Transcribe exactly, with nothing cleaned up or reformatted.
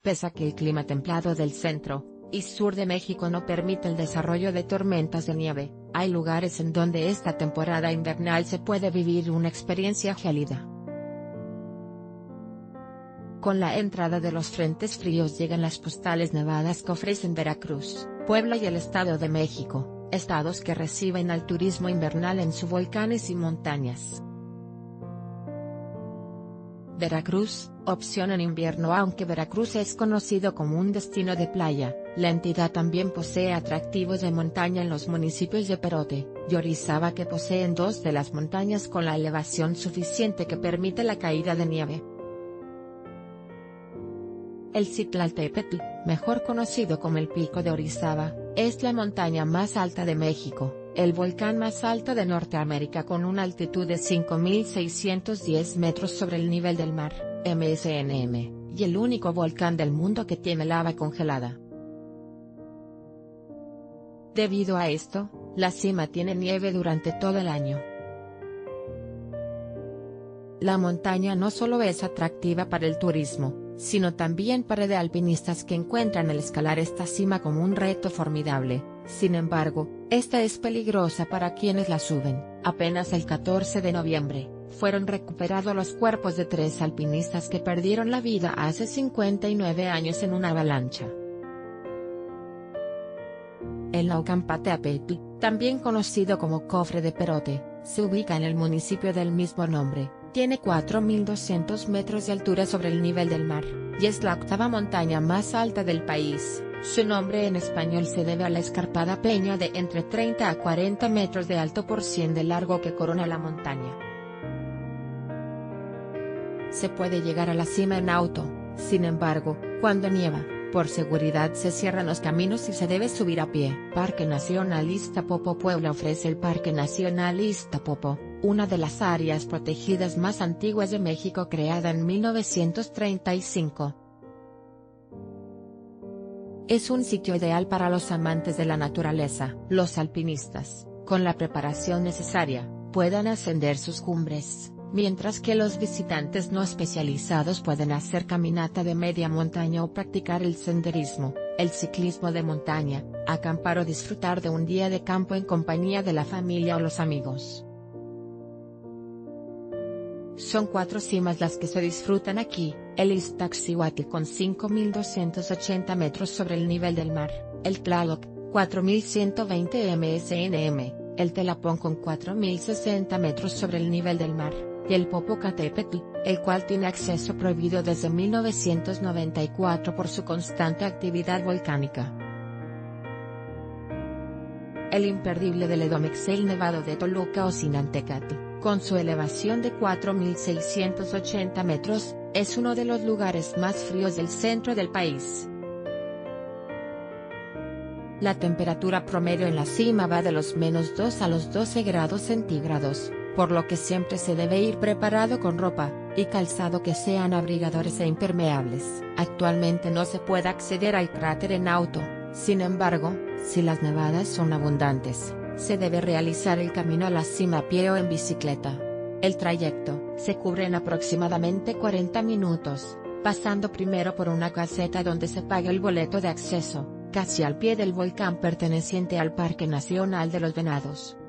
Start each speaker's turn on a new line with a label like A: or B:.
A: Pese a que el clima templado del centro y sur de México no permite el desarrollo de tormentas de nieve, hay lugares en donde esta temporada invernal se puede vivir una experiencia gélida. Con la entrada de los frentes fríos llegan las postales nevadas que ofrecen Veracruz, Puebla y el Estado de México, estados que reciben al turismo invernal en sus volcanes y montañas. Veracruz, opción en invierno. Aunque Veracruz es conocido como un destino de playa, la entidad también posee atractivos de montaña en los municipios de Perote y Orizaba, que poseen dos de las montañas con la elevación suficiente que permite la caída de nieve. El Citlaltépetl, mejor conocido como el Pico de Orizaba, es la montaña más alta de México, el volcán más alto de Norteamérica con una altitud de cinco mil seiscientos diez metros sobre el nivel del mar, M S N M, y el único volcán del mundo que tiene lava congelada. Debido a esto, la cima tiene nieve durante todo el año. La montaña no solo es atractiva para el turismo, sino también para de alpinistas que encuentran el escalar esta cima como un reto formidable. Sin embargo, esta es peligrosa para quienes la suben. Apenas el catorce de noviembre, fueron recuperados los cuerpos de tres alpinistas que perdieron la vida hace cincuenta y nueve años en una avalancha. El Naucalpan, también conocido como Cofre de Perote, se ubica en el municipio del mismo nombre. Tiene cuatro mil doscientos metros de altura sobre el nivel del mar, y es la octava montaña más alta del país. Su nombre en español se debe a la escarpada peña de entre treinta a cuarenta metros de alto por cien de largo que corona la montaña. Se puede llegar a la cima en auto, sin embargo, cuando nieva, por seguridad se cierran los caminos y se debe subir a pie. Parque Nacional Iztapopo. Puebla ofrece el Parque Nacional Iztapopo, una de las áreas protegidas más antiguas de México, creada en mil novecientos treinta y cinco. Es un sitio ideal para los amantes de la naturaleza. Los alpinistas, con la preparación necesaria, puedan ascender sus cumbres, mientras que los visitantes no especializados pueden hacer caminata de media montaña o practicar el senderismo, el ciclismo de montaña, acampar o disfrutar de un día de campo en compañía de la familia o los amigos. Son cuatro cimas las que se disfrutan aquí: el Iztaccíhuatl con cinco mil doscientos ochenta metros sobre el nivel del mar, el Tlaloc, cuatro mil ciento veinte M S N M, el Telapón con cuatro mil sesenta metros sobre el nivel del mar, y el Popocatépetl, el cual tiene acceso prohibido desde mil novecientos noventa y cuatro por su constante actividad volcánica. El imperdible del Edomex, el Nevado de Toluca o Sinantecatl, con su elevación de cuatro mil seiscientos ochenta metros, es uno de los lugares más fríos del centro del país. La temperatura promedio en la cima va de los menos dos a los doce grados centígrados, por lo que siempre se debe ir preparado con ropa y calzado que sean abrigadores e impermeables. Actualmente no se puede acceder al cráter en auto, sin embargo, si las nevadas son abundantes, se debe realizar el camino a la cima a pie o en bicicleta. El trayecto se cubre en aproximadamente cuarenta minutos, pasando primero por una caseta donde se paga el boleto de acceso, casi al pie del volcán perteneciente al Parque Nacional de los Venados.